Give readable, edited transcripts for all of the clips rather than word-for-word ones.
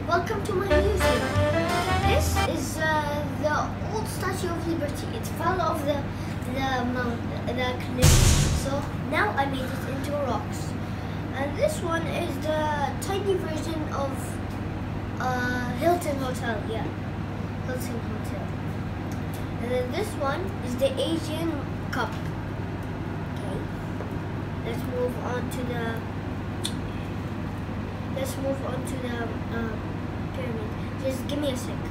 Welcome to my museum. This is the old Statue of Liberty. It fell off the cliff, so now I made it into rocks. And this one is the tiny version of Hilton Hotel. Yeah, Hilton Hotel. And then this one is the Asian Cup. Okay, let's move on to the pyramid. Just give me a sec.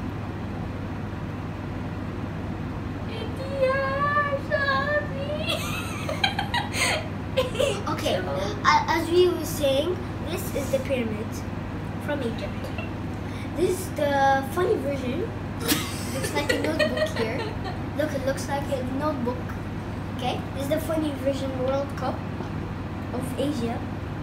Okay, as we were saying, this is the pyramid from Egypt. This is the funny version. Looks like a notebook here. Look, it looks like a notebook. Okay, this is the funny version World Cup of Asia.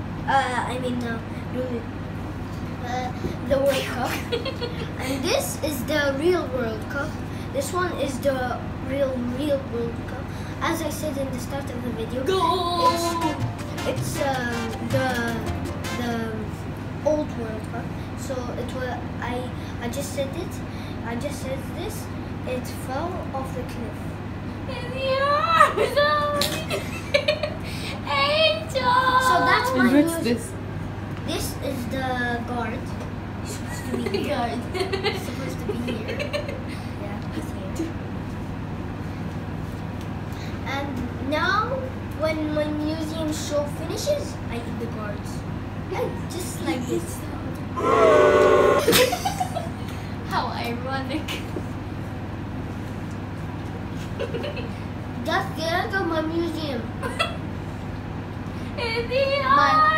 The World Cup. And this is the real World Cup. This one is the real World Cup. As I said in the start of the video, it's the old World Cup. So it was I just said it. I just said this. It fell off the cliff. So that's my What's news. this? This is the guard. He's supposed to be here. He's supposed to be here. Yeah, he's here. And now, when my museum show finishes, I eat the guards. Yeah, just like this. How ironic. That's the end of my museum. In the My